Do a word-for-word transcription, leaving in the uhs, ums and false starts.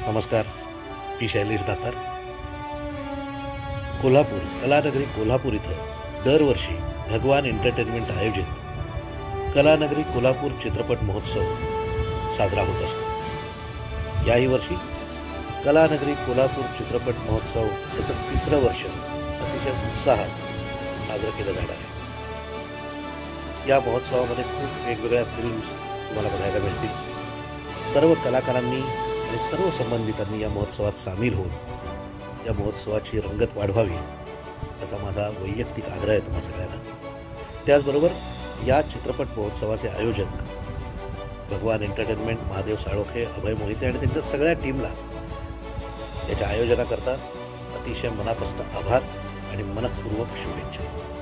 नमस्कार. मी शैलेश दातार. कोल्हापूर कलानगरी कोल्हापूर इथं दरवर्षी भगवान एंटरटेनमेंट आयोजित कलानगरी कोल्हापूर चित्रपट महोत्सव साजरा होत असतो. याही वर्षी कलानगरी कोल्हापूर चित्रपट महोत्सव याचं तिसरं वर्ष अतिशय उत्साहात साजरं केलं जाणार आहे. या महोत्सवामध्ये खूप वेगवेगळ्या फिल्म्स तुम्हाला बघायला मिळतील. सर्व कलाकारांनी आणि सर्व संबंधितांनी या महोत्सवात सामील होऊन या महोत्सवाची रंगत वाढवावी असा माझा वैयक्तिक आग्रह आहे तुम्हा सगळ्यांना. त्याचबरोबर या चित्रपट महोत्सवाचे आयोजक भगवान एंटरटेनमेंट, महादेव साळोखे, अभय मोहिते आणि त्यांच्या सगळ्या टीमला याच्या आयोजनाकरता अतिशय मनापासून आभार आणि मनःपूर्वक शुभेच्छा.